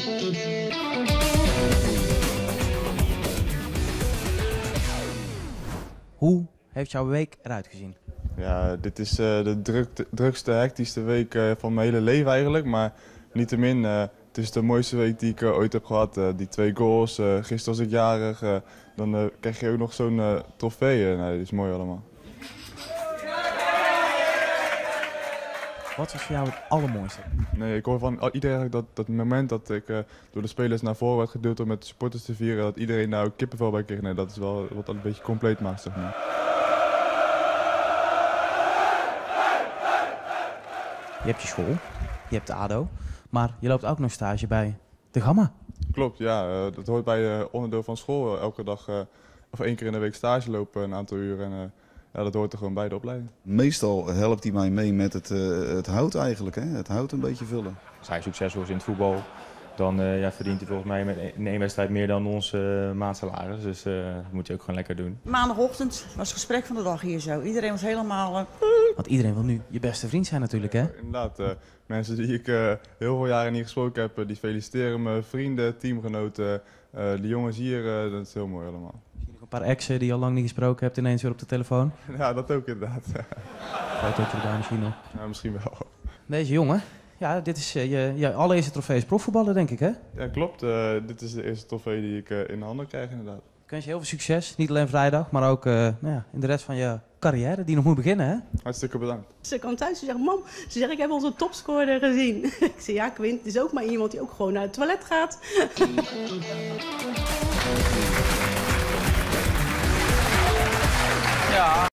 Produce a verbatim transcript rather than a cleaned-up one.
Hoe heeft jouw week eruit gezien? Ja, dit is uh, de druk, drukste, hectischste week uh, van mijn hele leven eigenlijk. Maar niettemin, uh, het is de mooiste week die ik uh, ooit heb gehad. Uh, die twee goals, uh, gisteren was ik jarig. Uh, dan uh, krijg je ook nog zo'n uh, trofee. Uh, nee, dat is mooi allemaal. Wat was voor jou het allermooiste? Nee, ik hoor van iedereen dat dat moment dat ik uh, door de spelers naar voren werd geduwd om met de supporters te vieren, dat iedereen nou kippenvel bij kreeg. Nee, dat is wel wat dat een beetje compleet maakt, zeg maar. Je hebt je school, je hebt de A D O, maar je loopt ook nog stage bij de Gamma. Klopt, ja. Uh, dat hoort bij uh, onderdeel van school. Uh, elke dag uh, of één keer in de week stage lopen, een aantal uren. En, uh, ja, dat hoort er gewoon bij de opleiding. Meestal helpt hij mij mee met het, uh, het hout eigenlijk, hè? Het hout een beetje vullen. Als hij succesvol is in het voetbal, dan uh, ja, verdient hij volgens mij in één wedstrijd meer dan ons uh, maandsalaris. Dus uh, dat moet hij ook gewoon lekker doen. Maandagochtend was het gesprek van de dag hier zo. Iedereen was helemaal... Uh... Want iedereen wil nu je beste vriend zijn natuurlijk, hè? Ja, inderdaad. Uh, mensen die ik uh, heel veel jaren niet gesproken heb, uh, die feliciteren me. Vrienden, teamgenoten, uh, de jongens hier, uh, dat is heel mooi allemaal. Een paar exen die je al lang niet gesproken hebt, ineens weer op de telefoon. Ja, dat ook inderdaad. Fotootje erbij misschien nog. Ja, misschien wel. Deze jongen, ja, dit is uh, je, je allereerste trofee is profvoetballer, denk ik, hè? Ja, klopt. Uh, dit is de eerste trofee die ik uh, in de handen krijg, inderdaad. Ik wens je heel veel succes, niet alleen vrijdag, maar ook uh, nou ja, in de rest van je carrière, die nog moet beginnen, hè? Hartstikke bedankt. Ze kwam thuis en zegt, mam, ze zegt, ik heb onze topscorer gezien. Ik zei, ja Quint, het is ook maar iemand die ook gewoon naar het toilet gaat. Ja.